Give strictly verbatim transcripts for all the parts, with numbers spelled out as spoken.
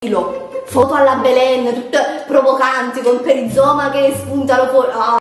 foto alla Belen, tutte provocanti, con perizoma che spuntano fuori. Oh.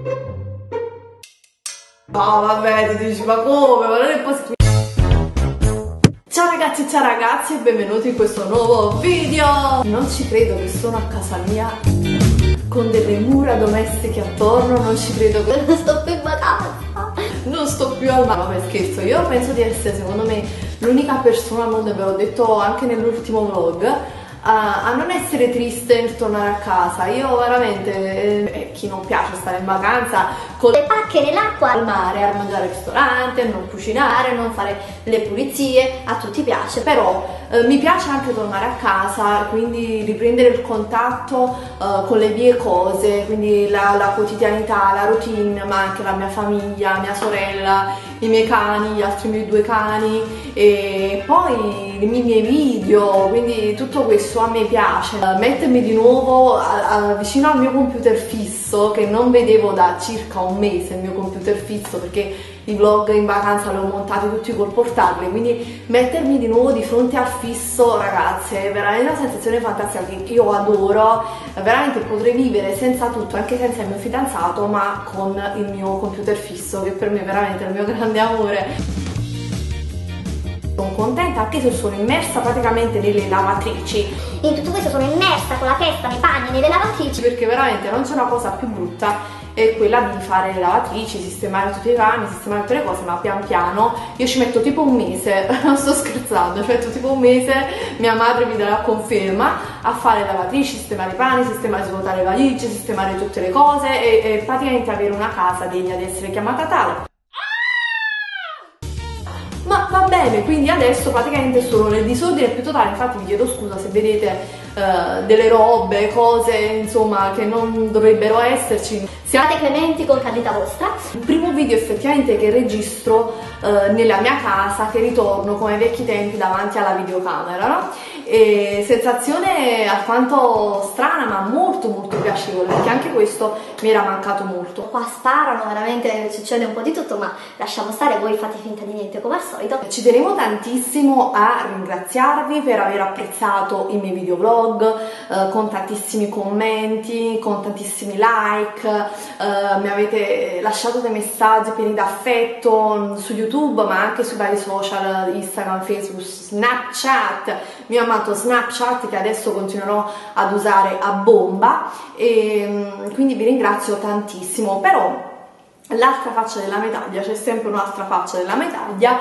Oh vabbè, ti dici ma come? Ma non è possibile. Ciao ragazzi, ciao ragazzi e benvenuti in questo nuovo video. Non ci credo che sono a casa mia con delle mura domestiche attorno, non ci credo che non sto più in vacanza, non sto più al mare. Vabbè, scherzo, io penso di essere secondo me l'unica persona al mondo, ve l'ho detto anche nell'ultimo vlog, a, a non essere triste nel tornare a casa. Io veramente, eh, chi non piace stare in vacanza con le pacche nell'acqua al mare, a mangiare al ristorante, a non cucinare, a non fare le pulizie, a tutti piace, però eh, mi piace anche tornare a casa, quindi riprendere il contatto eh, con le mie cose, quindi la, la quotidianità, la routine, ma anche la mia famiglia, mia sorella, i miei cani, gli altri miei due cani, e poi i miei video, quindi tutto questo a me piace. Mettermi di nuovo a, a, vicino al mio computer fisso, che non vedevo da circa un mese il mio computer fisso, perché i vlog in vacanza li ho montati tutti col portatile, quindi mettermi di nuovo di fronte al fisso, ragazzi, è veramente una sensazione fantastica che io adoro. Veramente potrei vivere senza tutto, anche senza il mio fidanzato, ma con il mio computer fisso, che per me è veramente il mio grande amore. Sono contenta anche se sono immersa praticamente nelle lavatrici. In tutto questo sono immersa con la testa nei bagni, nelle lavatrici, perché veramente non c'è una cosa più brutta, è quella di fare le lavatrici, sistemare tutti i cani, sistemare tutte le cose, ma pian piano io ci metto tipo un mese, non sto scherzando, ci metto tipo un mese, mia madre mi darà conferma, a fare le lavatrici, sistemare i pani, sistemare, svuotare le valigie, sistemare tutte le cose e, e praticamente avere una casa degna di essere chiamata tale. Ma va bene, quindi adesso praticamente sono nel disordine più totale. Infatti vi chiedo scusa se vedete uh, delle robe, cose insomma che non dovrebbero esserci. Siate clementi con candida vostra. Il primo video effettivamente che registro uh, nella mia casa, che ritorno come ai vecchi tempi davanti alla videocamera, no? E sensazione alquanto strana ma molto molto piacevole, perché anche questo mi era mancato molto. Qua sparano, veramente succede un po' di tutto, ma lasciamo stare, voi fate finta di niente come al solito. Ci tenevo tantissimo a ringraziarvi per aver apprezzato i miei videovlog, eh, con tantissimi commenti, con tantissimi like, eh, mi avete lasciato dei messaggi pieni d'affetto su YouTube, ma anche sui vari social, Instagram, Facebook, Snapchat, mio amato Snapchat, che adesso continuerò ad usare a bomba, e quindi vi ringrazio tantissimo. Però l'altra faccia della medaglia, c'è sempre un'altra faccia della medaglia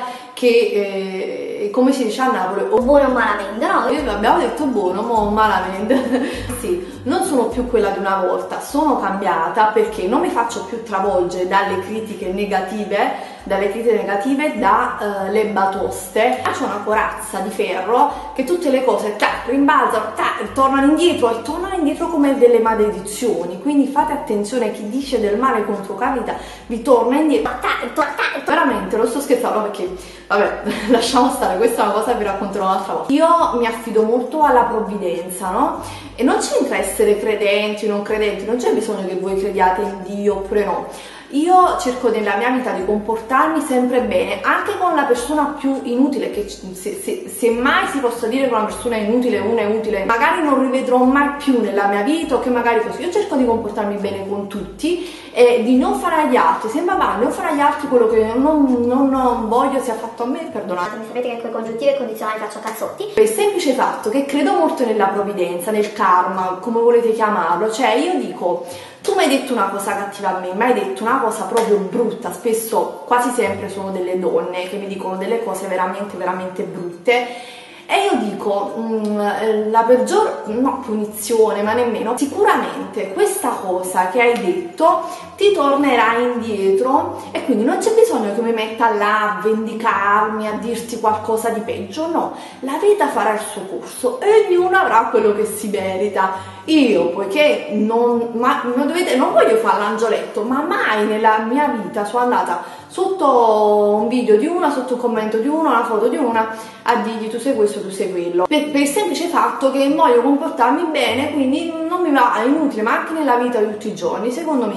che, eh, come si dice a Napoli, o buono o malamente, no? Io abbiamo detto buono, ma malamente. Sì, non sono più quella di una volta, sono cambiata perché non mi faccio più travolgere dalle critiche negative, dalle critiche negative, dalle uh, batoste. C'è una corazza di ferro che tutte le cose tac, rimbalzano, tac, tornano indietro e tornano indietro come delle maledizioni. Quindi fate attenzione, chi dice del male contro capita vi torna indietro. Veramente, non sto scherzando, perché vabbè, lasciamo stare, questa è una cosa che vi racconterò un'altra volta. Io mi affido molto alla provvidenza, no? E non c'entra essere credenti o non credenti, non c'è bisogno che voi crediate in Dio oppure no. Io cerco nella mia vita di comportarmi sempre bene, anche con la persona più inutile, che se, se, se mai si possa dire che una persona è inutile, una è utile, magari non rivedrò mai più nella mia vita, o che magari così. Io cerco di comportarmi bene con tutti e di non fare agli altri, sembra male, non fare agli altri quello che non, non, non voglio sia fatto a me, perdonatemi. Sapete che con congiuntive e condizionali faccio cazzotti. Per il semplice fatto che credo molto nella provvidenza, nel karma, come volete chiamarlo, cioè io dico: tu mi hai detto una cosa cattiva a me, mi hai detto una cosa proprio brutta. Spesso, quasi sempre, sono delle donne che mi dicono delle cose veramente veramente brutte, e io dico mh, la peggior, no punizione, ma nemmeno, sicuramente questa cosa che hai detto ti tornerà indietro, e quindi non c'è bisogno che mi metta là a vendicarmi, a dirti qualcosa di peggio. No, la vita farà il suo corso e ognuno avrà quello che si merita. Io, poiché non, ma, non, dovete, non voglio fare l'angioletto, ma mai nella mia vita sono andata sotto un video di una, sotto un commento di una, una foto di una, a dirgli tu sei questo, tu sei quello, per, per il semplice fatto che voglio comportarmi bene, quindi non mi va, è inutile, ma anche nella vita di tutti i giorni, secondo me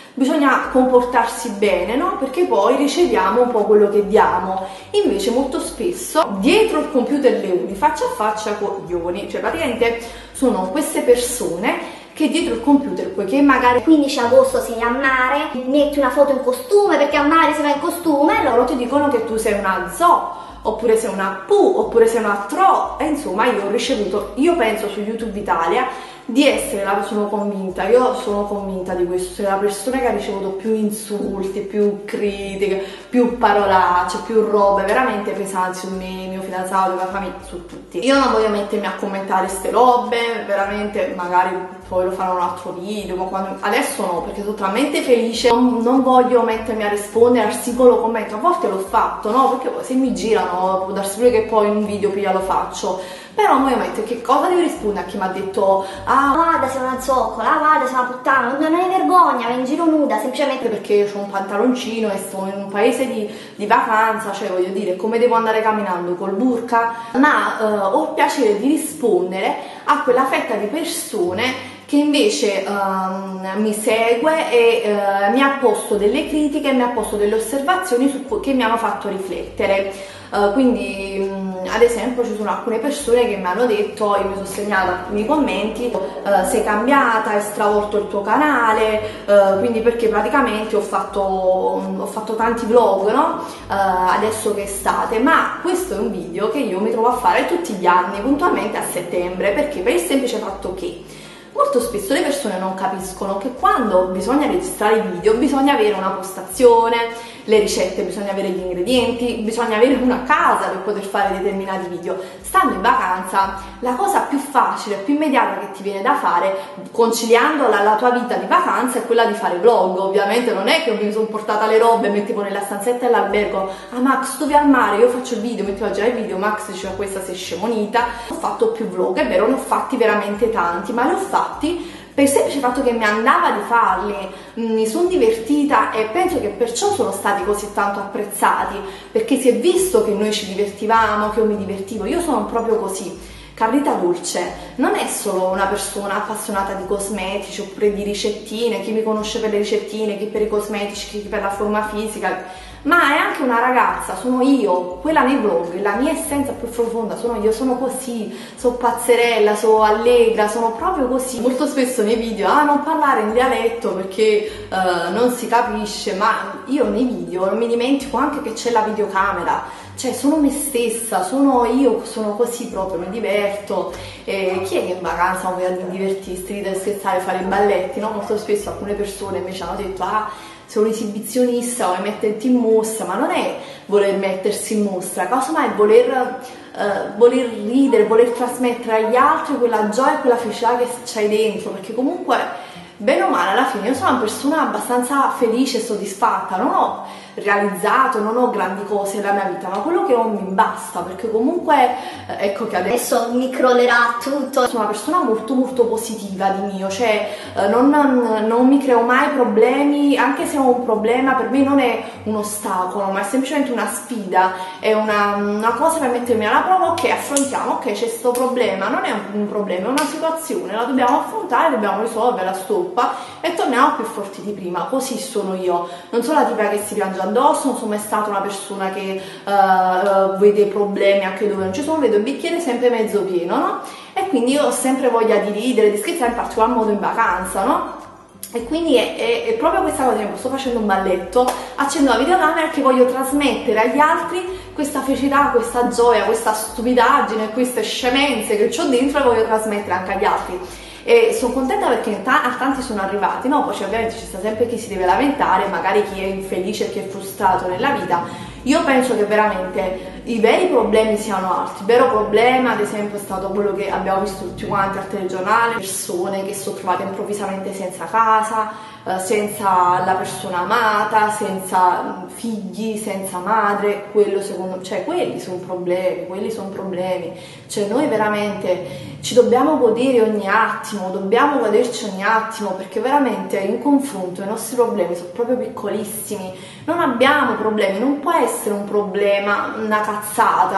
bisogna comportarsi bene, no? Perché poi riceviamo un po' quello che diamo. Invece molto spesso dietro il computer leoni, faccia a faccia coglioni, cioè praticamente sono queste persone che dietro il computer, poiché magari quindici agosto sei a mare, metti una foto in costume perché a mare si va in costume, loro ti dicono che tu sei una zoo, oppure sei una pu, oppure sei una tro, e insomma io ho ricevuto, io penso su YouTube Italia di essere la, sono convinta, io sono convinta di questo, sei la persona che ha ricevuto più insulti, più critiche, più parolacce, più robe veramente pesanti sul mio, mio fidanzato, la famiglia, su tutti. Io non voglio mettermi a commentare ste robe, veramente, magari poi lo farò un altro video, ma quando, adesso no, perché sono talmente felice, non, non voglio mettermi a rispondere al singolo commento, a volte l'ho fatto, no? Perché poi se mi girano può darsi pure che poi in un video poi lo faccio, però voglio mettere che cosa devo rispondere a chi mi ha detto ah guarda sei una zoccola, ah guarda sei una puttana, non hai vergogna, vai in giro nuda, semplicemente perché ho un pantaloncino e sto in un paese di, di vacanza, cioè voglio dire, come devo andare camminando col burka? Ma eh, ho il piacere di rispondere a quella fetta di persone che invece um, mi segue e uh, mi ha posto delle critiche, mi ha posto delle osservazioni su, che mi hanno fatto riflettere. Uh, quindi um, ad esempio ci sono alcune persone che mi hanno detto, io mi sono segnata alcuni commenti, uh, sei cambiata, hai stravolto il tuo canale, uh, quindi perché praticamente ho fatto, um, ho fatto tanti vlog, no? Uh, adesso che è estate, ma questo è un video che io mi trovo a fare tutti gli anni, puntualmente a settembre, perché per il semplice fatto che molto spesso le persone non capiscono che quando bisogna registrare i video bisogna avere una postazione, le ricette, bisogna avere gli ingredienti, bisogna avere una casa per poter fare determinati video. Stando in vacanza, la cosa più facile, più immediata che ti viene da fare, conciliando la, la tua vita di vacanza, è quella di fare vlog. Ovviamente non è che mi sono portata le robe e mettevo nella stanzetta dell'albergo, ah Max tu vai al mare, io faccio il video, mettevo a girare il video, Max diceva questa sei scemonita. Ho fatto più vlog, è vero, ne ho fatti veramente tanti, ma li ho fatti per il semplice fatto che mi andava di farli, mi sono divertita e penso che perciò sono stati così tanto apprezzati, perché si è visto che noi ci divertivamo, che io mi divertivo, io sono proprio così. Carlita Dolce non è solo una persona appassionata di cosmetici oppure di ricettine, chi mi conosce per le ricettine, chi per i cosmetici, chi per la forma fisica, ma è anche una ragazza, sono io, quella nei vlog, la mia essenza più profonda sono io, sono così, sono pazzerella, sono allegra, sono proprio così. Molto spesso nei video, ah non parlare in dialetto perché uh, non si capisce, ma io nei video non mi dimentico anche che c'è la videocamera, cioè sono me stessa, sono io, sono così proprio, mi diverto. E chi è che in vacanza non vuole divertirsi, ridere, scherzare, fare i balletti, no? Molto spesso alcune persone invece hanno detto ah sei un esibizionista, vuoi metterti in mostra, ma non è voler mettersi in mostra, casomai è voler, uh, voler ridere, voler trasmettere agli altri quella gioia e quella felicità che c'hai dentro, perché comunque bene o male alla fine io sono una persona abbastanza felice e soddisfatta, non ho realizzato, non ho grandi cose nella mia vita, ma quello che ho mi basta, perché comunque eh, ecco che adesso, adesso mi crollerà tutto. Sono una persona molto molto positiva di mio, cioè eh, non, non, non mi creo mai problemi, anche se ho un problema per me non è un ostacolo, ma è semplicemente una sfida, è una, una cosa per mettermi alla prova, ok affrontiamo, ok c'è questo problema, non è un, un problema, è una situazione, la dobbiamo affrontare, dobbiamo risolvere, la stoppa e torniamo più forti di prima, così sono io, non sono la tipa che si piange addosso, non sono mai stata una persona che uh, uh, vede problemi anche dove non ci sono, vedo il bicchiere sempre mezzo pieno, no? E quindi io ho sempre voglia di ridere, di scherzare, in particolar modo in vacanza, no? E quindi è, è, è proprio questa cosa, sto facendo un balletto, accendo la videocamera perché voglio trasmettere agli altri questa felicità, questa gioia, questa stupidaggine, queste scemenze che ho dentro e voglio trasmettere anche agli altri. E sono contenta perché a tanti sono arrivati, no? Poi ovviamente ci sta sempre chi si deve lamentare, magari chi è infelice e chi è frustrato nella vita. Io penso che veramente i veri problemi siano altri. Il vero problema, ad esempio, è stato quello che abbiamo visto tutti quanti al telegiornale, persone che sono trovate improvvisamente senza casa, eh, senza la persona amata, senza figli, senza madre. Quello secondo, cioè quelli sono problemi, quelli sono problemi. Cioè noi veramente ci dobbiamo godere ogni attimo, dobbiamo goderci ogni attimo, perché veramente in confronto i nostri problemi sono proprio piccolissimi. Non abbiamo problemi, non può essere un problema una cazzata.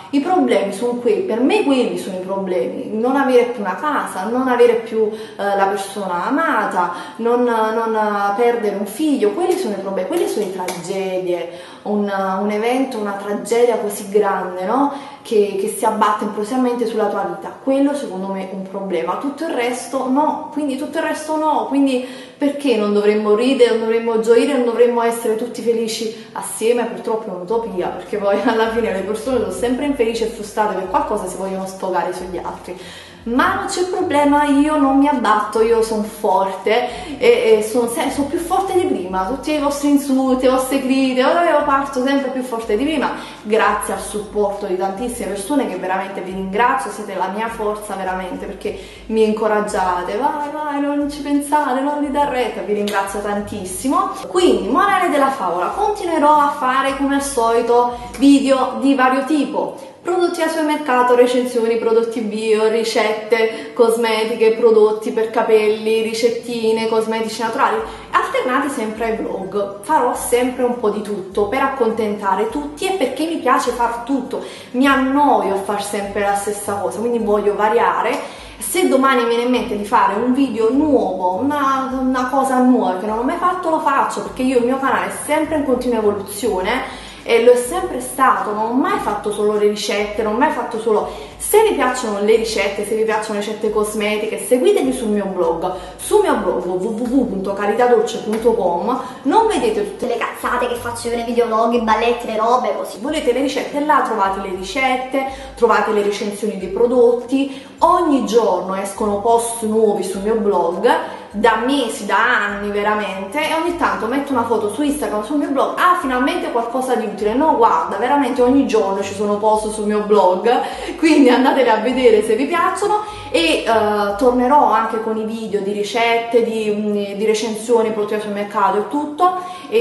I problemi sono quelli, per me quelli sono i problemi, non avere più una casa, non avere più eh, la persona amata, non, non perdere un figlio, quelli sono i problemi, quelle sono le tragedie, un, un evento, una tragedia così grande, no? Che, che si abbatte improvvisamente sulla tua vita, quello secondo me è un problema, tutto il resto no, quindi tutto il resto no, quindi perché non dovremmo ridere, non dovremmo gioire, non dovremmo essere tutti felici assieme? Purtroppo è un'utopia, perché poi alla fine le persone sono sempre infelici e frustrate per qualcosa, si vogliono sfogare sugli altri. Ma non c'è problema, io non mi abbatto, io sono forte e, e sono, sono più forte di prima, tutti i vostri insulti, le vostre critiche, io parto sempre più forte di prima, grazie al supporto di tantissime persone che veramente vi ringrazio, siete la mia forza veramente, perché mi incoraggiate, vai vai, non ci pensate, non vi dà retta, vi ringrazio tantissimo. Quindi, morale della favola, continuerò a fare come al solito video di vario tipo, prodotti al supermercato, recensioni, prodotti bio, ricette cosmetiche, prodotti per capelli, ricettine, cosmetici naturali, alternati sempre ai vlog. Farò sempre un po' di tutto per accontentare tutti e perché mi piace far tutto, mi annoio a far sempre la stessa cosa, quindi voglio variare. Se domani mi viene in mente di fare un video nuovo, una, una cosa nuova che non ho mai fatto, lo faccio, perché io il mio canale è sempre in continua evoluzione e lo è sempre stato, non ho mai fatto solo le ricette, non ho mai fatto solo... Se vi piacciono le ricette, se vi piacciono le ricette cosmetiche, seguitemi sul mio blog, sul mio blog w w w punto caritadolce punto com, non vedete tutte le cazzate che faccio io nei videolog, i balletti, le robe così. Volete le ricette? Là trovate le ricette, trovate le recensioni dei prodotti, ogni giorno escono post nuovi sul mio blog, da mesi, da anni veramente, e ogni tanto metto una foto su Instagram, sul mio blog, ah finalmente qualcosa di utile, no guarda, veramente ogni giorno ci sono post sul mio blog, quindi andatele a vedere se vi piacciono e uh, tornerò anche con i video di ricette, di, di recensioni, prodotti al supermercato e tutto,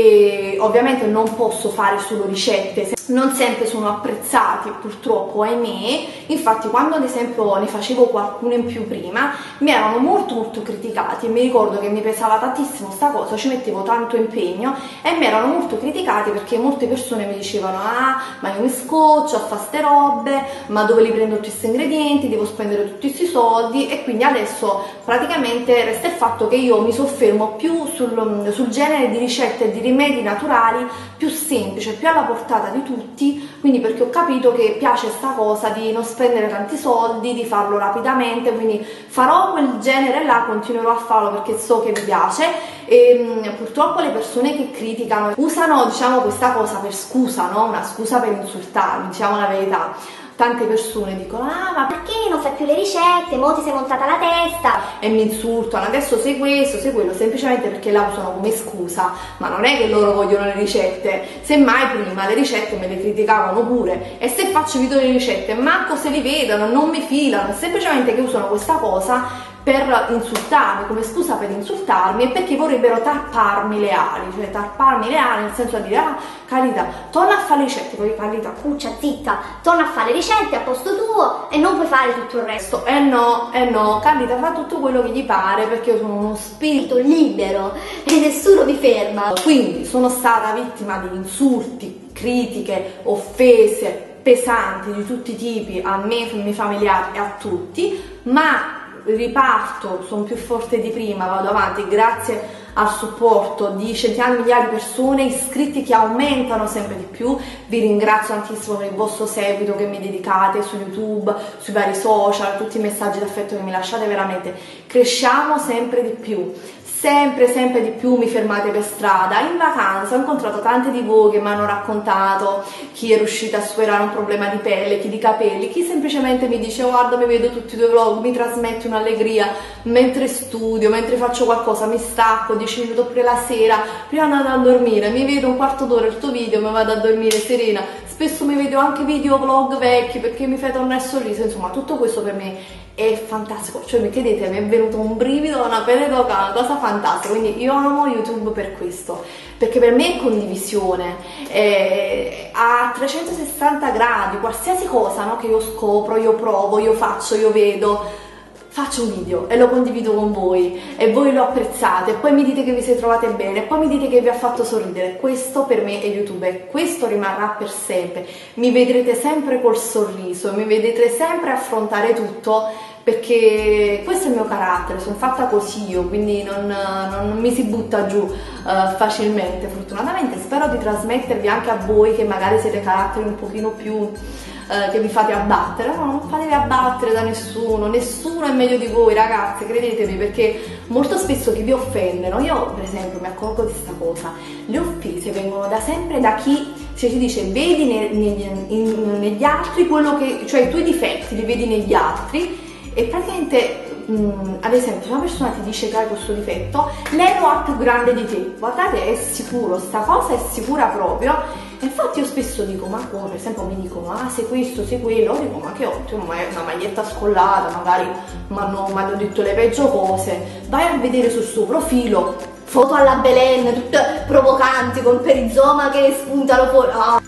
e ovviamente non posso fare solo ricette, non sempre sono apprezzati purtroppo, ahimè. Infatti quando ad esempio ne facevo qualcuno in più prima mi erano molto molto criticati e mi ricordo che mi pesava tantissimo sta cosa, ci mettevo tanto impegno e mi erano molto criticati perché molte persone mi dicevano ah ma io mi scoccio a fare ste robe, ma dove li prendo tutti questi ingredienti, devo spendere tutti questi soldi, e quindi adesso praticamente resta il fatto che io mi soffermo più sul, sul genere di ricette e di rimedi naturali più semplice, più alla portata di tutti, quindi perché ho capito che piace sta cosa di non spendere tanti soldi, di farlo rapidamente, quindi farò quel genere là, continuerò a farlo perché so che vi piace. E purtroppo le persone che criticano usano, diciamo, questa cosa per scusa, no? Una scusa per insultarmi, diciamo la verità. Tante persone dicono ah ma perché non fai più le ricette, mo ti sei montata la testa, e mi insultano, adesso sei questo, sei quello, semplicemente perché la usano come scusa, ma non è che loro vogliono le ricette, semmai prima le ricette me le criticavano pure, e se faccio video di ricette manco se li vedono, non mi filano, semplicemente che usano questa cosa per insultarmi, come scusa per insultarmi, e perché vorrebbero tarparmi le ali, cioè tarparmi le ali nel senso di dire ah Carita, torna a fare le ricette, poi Carita, cuccia zitta, torna a fare le ricette a posto tuo e non puoi fare tutto il resto. Eh no, eh no, Carita fa tutto quello che gli pare perché io sono uno spirito libero e nessuno mi ferma. Quindi sono stata vittima di insulti, critiche, offese pesanti di tutti i tipi a me, ai miei familiari e a tutti, ma riparto, sono più forte di prima, vado avanti grazie al supporto di centinaia di migliaia di persone, iscritti che aumentano sempre di più. Vi ringrazio tantissimo per il vostro seguito che mi dedicate su YouTube, sui vari social, tutti i messaggi d'affetto che mi lasciate, veramente cresciamo sempre di più. Sempre, sempre di più mi fermate per strada, in vacanza ho incontrato tante di voi che mi hanno raccontato chi è riuscita a superare un problema di pelle, chi di capelli, chi semplicemente mi dice guarda mi vedo tutti i tuoi vlog, mi trasmetti un'allegria mentre studio, mentre faccio qualcosa, mi stacco dieci minuti oppure la sera, prima di andare a dormire, mi vedo un quarto d'ora il tuo video, mi vado a dormire serena, spesso mi vedo anche video vlog vecchi perché mi fai tornare il sorriso, insomma tutto questo per me è fantastico, cioè mi credete, mi è venuto un brivido, una pelle d'oca, una cosa fantastica, quindi io amo YouTube per questo, perché per me è condivisione, è a trecentosessanta gradi, qualsiasi cosa, no, che io scopro, io provo, io faccio, io vedo, faccio un video e lo condivido con voi e voi lo apprezzate e poi mi dite che vi siete trovate bene e poi mi dite che vi ha fatto sorridere. Questo per me è YouTube e questo rimarrà per sempre. Mi vedrete sempre col sorriso, mi vedrete sempre affrontare tutto, perché questo è il mio carattere, sono fatta così io, quindi non, non mi si butta giù uh, facilmente, fortunatamente. Spero di trasmettervi anche a voi che magari siete caratteri un pochino più uh, che vi fate abbattere. No, non fatevi abbattere da nessuno, nessuno è meglio di voi, ragazze, credetemi, perché molto spesso chi vi offende, no? Io per esempio mi accorgo di questa cosa, le offese vengono da sempre da chi, cioè, si dice vedi ne, negli, in, negli altri quello che, cioè i tuoi difetti li vedi negli altri. E praticamente, mh, ad esempio, se una persona ti dice che hai questo difetto, lei lo ha più grande di te. Guardate, è sicuro, sta cosa è sicura proprio. E infatti io spesso dico, ma come, per esempio mi dicono, ah sei questo, sei quello, io dico, ma che ho, cioè, una maglietta scollata, magari mi hanno detto le peggio cose, vai a vedere sul suo profilo, foto alla Belen, tutte provocanti, col perizoma che spuntano fuori. Ah.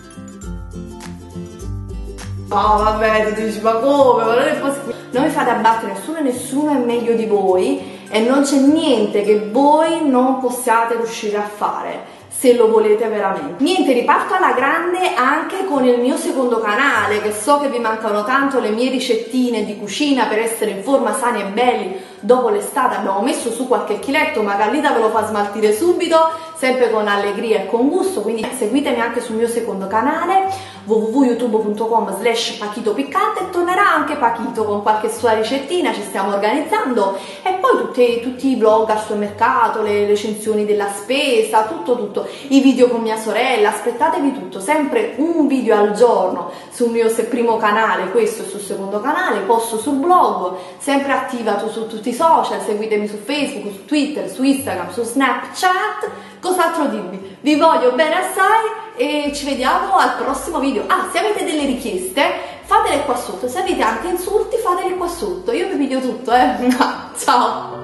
Oh vabbè, ti dici, ma come? Ma non è possibile. Non vi fate abbattere nessuno e nessuno è meglio di voi e non c'è niente che voi non possiate riuscire a fare se lo volete veramente. Niente, riparto alla grande anche con il mio secondo canale, che so che vi mancano tanto le mie ricettine di cucina per essere in forma, sani e belli. Dopo l'estate abbiamo messo su qualche chiletto, Magalita ve lo fa smaltire subito, sempre con allegria e con gusto, quindi seguitemi anche sul mio secondo canale w w w punto youtube punto com slash Pachito Piccante, e tornerà anche Pachito con qualche sua ricettina, ci stiamo organizzando, e poi tutti, tutti i vlog al supermercato, le recensioni della spesa, tutto tutto, i video con mia sorella, aspettatevi tutto, sempre un video al giorno sul mio primo canale, questo è sul secondo canale, posto sul blog, sempre attiva su, su tutti i social, seguitemi su Facebook, su Twitter, su Instagram, su Snapchat. Cos'altro dirvi? Vi voglio bene assai e ci vediamo al prossimo video. Ah, se avete delle richieste fatele qua sotto, se avete anche insulti fateli qua sotto, io vi video tutto, eh. Ciao!